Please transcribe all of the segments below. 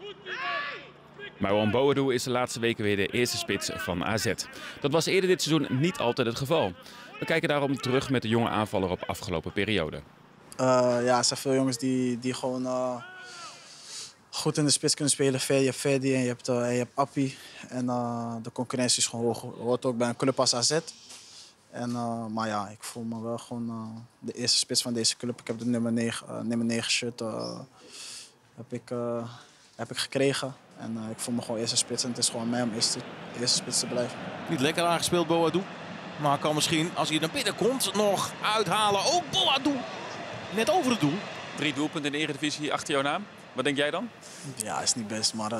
Marwan Boadou is de laatste weken weer de eerste spits van AZ. Dat was eerder dit seizoen niet altijd het geval. We kijken daarom terug met de jonge aanvaller op afgelopen periode. Ja, er zijn veel jongens die gewoon goed in de spits kunnen spelen. Je hebt Ferdi en je hebt Appie. En de concurrentie is gewoon hoog. Hoort ook bij een club als AZ. Maar ja, ik voel me wel gewoon de eerste spits van deze club. Ik heb de nummer 9 shirt heb ik gekregen. En ik voel me gewoon eerste spits. En het is gewoon mij om eerste spits te blijven. Niet lekker aangespeeld, Boadou. Maar kan misschien, als hij naar binnen komt, nog uithalen. Ook Boadou. Net over het doel. 3 doelpunten in de Eredivisie achter jouw naam. Wat denk jij dan? Ja, is niet best, maar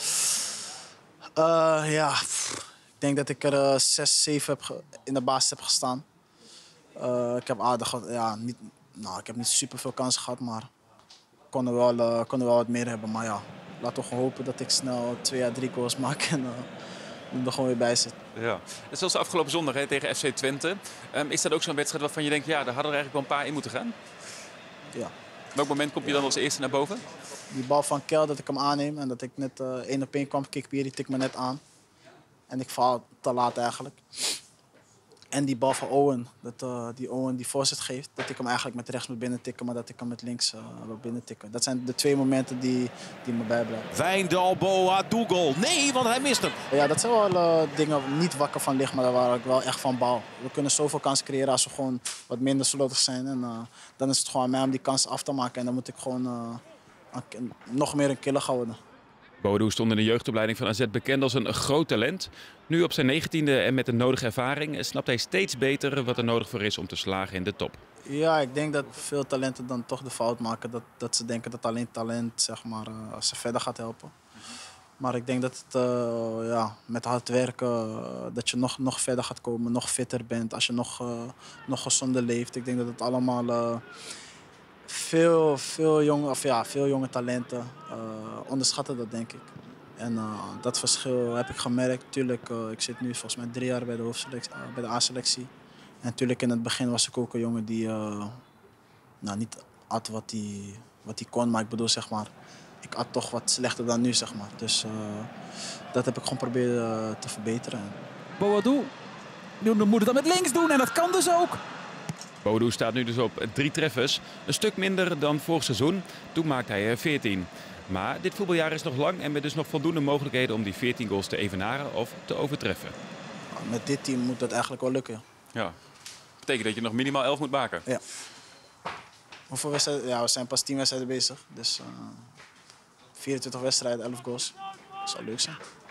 ik denk dat ik er 6, 7 in de basis heb gestaan. Ik heb aardig, ik heb niet super veel kansen gehad, maar kon er wel wat meer hebben. Maar ja, laten we gewoon hopen dat ik snel 2 à 3 goals maak en er gewoon weer bij zit. Ja. Zoals de afgelopen zondag tegen FC Twente. Is dat ook zo'n wedstrijd waarvan je denkt, ja, daar hadden er eigenlijk wel een paar in moeten gaan? Ja. Welk moment kom je dan als eerste naar boven? Die bal van Kel, dat ik hem aanneem en dat ik net 1 op 1 kwam. Kikpier, die tikt me net aan. En ik val te laat eigenlijk. En die bal van Owen, die Owen die voorzet geeft, dat ik hem eigenlijk met rechts moet binnen tikken, maar dat ik hem met links wil binnen tikken. Dat zijn de 2 momenten die me bijblijven. Wijndal, Boadou goal. Nee, want hij mist hem. Ja, dat zijn wel dingen niet wakker van licht, maar waar ik wel echt van baal. We kunnen zoveel kansen creëren als we gewoon wat minder slordig zijn. En dan is het gewoon aan mij om die kansen af te maken. En dan moet ik gewoon nog meer een killer gaan worden. Boadou stond in de jeugdopleiding van AZ bekend als een groot talent. Nu op zijn 19e en met de nodige ervaring snapt hij steeds beter wat er nodig voor is om te slagen in de top. Ja, ik denk dat veel talenten dan toch de fout maken dat ze denken dat alleen talent zeg maar, ze verder gaat helpen. Maar ik denk dat het met hard werken dat je nog verder gaat komen, nog fitter bent, als je nog gezonder leeft. Ik denk dat het allemaal veel jonge talenten onderschatten dat, denk ik. En dat verschil heb ik gemerkt. Tuurlijk, ik zit nu volgens mij 3 jaar bij de A-selectie. En natuurlijk in het begin was ik ook een jongen die niet at wat hij kon, maar ik bedoel zeg maar, ik at toch wat slechter dan nu zeg maar. Dus dat heb ik gewoon proberen te verbeteren. Boadou moet het dan met links doen en dat kan dus ook. Boadou staat nu dus op 3 treffers, een stuk minder dan vorig seizoen. Toen maakte hij er 14. Maar dit voetbaljaar is nog lang en met dus nog voldoende mogelijkheden om die 14 goals te evenaren of te overtreffen. Met dit team moet dat eigenlijk wel lukken. Ja. Betekent dat je nog minimaal 11 moet maken? Ja. Hoeveel wedstrijden? Ja, we zijn pas 10 wedstrijden bezig. Dus 24 wedstrijden, 11 goals. Dat zou leuk zijn.